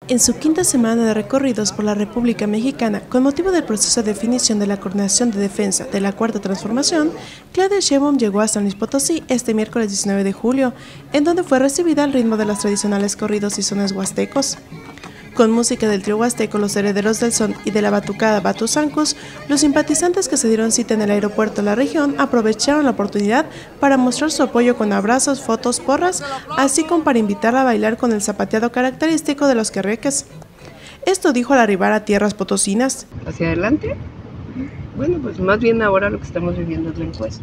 En su quinta semana de recorridos por la República Mexicana, con motivo del proceso de definición de la Coordinación de Defensa de la Cuarta Transformación, Claudia Sheinbaum llegó a San Luis Potosí este miércoles 19 de julio, en donde fue recibida al ritmo de los tradicionales corridos y sones huastecos. Con música del trío huasteco Los Herederos del Son y de la batucada Batuzancos, los simpatizantes que se dieron cita en el aeropuerto de la región aprovecharon la oportunidad para mostrar su apoyo con abrazos, fotos, porras, así como para invitarla a bailar con el zapateado característico de los querreques. Esto dijo al arribar a tierras potosinas. ¿Hacia adelante? Bueno, pues más bien ahora lo que estamos viviendo es la encuesta,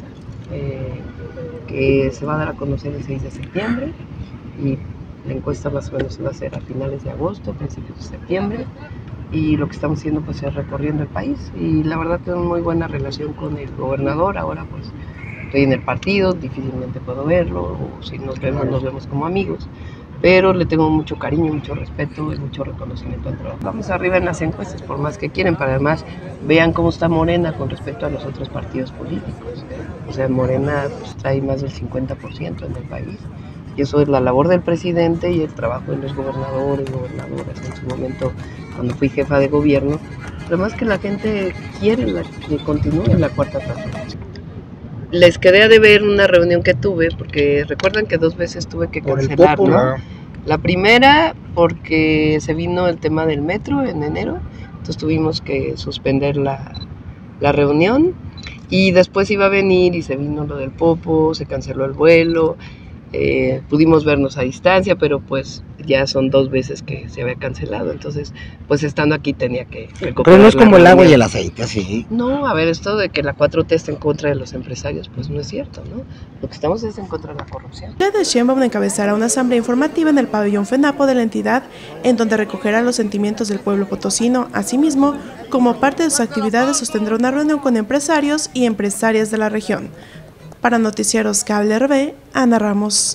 que se va a dar a conocer el 6 de septiembre y la encuesta más o menos se va a hacer a finales de agosto, principios de septiembre, y lo que estamos haciendo pues es recorriendo el país, y la verdad tengo muy buena relación con el gobernador. Ahora pues estoy en el partido, difícilmente puedo verlo, o si nos vemos como amigos, pero le tengo mucho cariño, mucho respeto y mucho reconocimiento al trabajo. Vamos arriba en las encuestas, por más que quieren, para además vean cómo está Morena con respecto a los otros partidos políticos. O sea, Morena pues, trae más del 50% en el país. Y eso es la labor del presidente y el trabajo de los gobernadores, gobernadoras. En su momento, cuando fui jefa de gobierno, además que la gente quiere que continúe la cuarta transformación. Les quedé a deber una reunión que tuve, porque recuerdan que 2 veces tuve que cancelar, ¿no? La primera porque se vino el tema del metro en enero, entonces tuvimos que suspender la reunión, y después iba a venir y se vino lo del Popo, se canceló el vuelo. Pudimos vernos a distancia, pero pues ya son 2 veces que se había cancelado, entonces pues estando aquí tenía que recuperar. Pero no es como el agua y el aceite, así. No, a ver, esto de que la 4T está en contra de los empresarios, pues no es cierto, ¿no? Lo que estamos es en contra de la corrupción. Claudia Sheinbaum encabezará una asamblea informativa en el pabellón FENAPO de la entidad, en donde recogerá los sentimientos del pueblo potosino. Asimismo, como parte de sus actividades, sostendrá una reunión con empresarios y empresarias de la región. Para Noticieros Cable RB, Ana Ramos.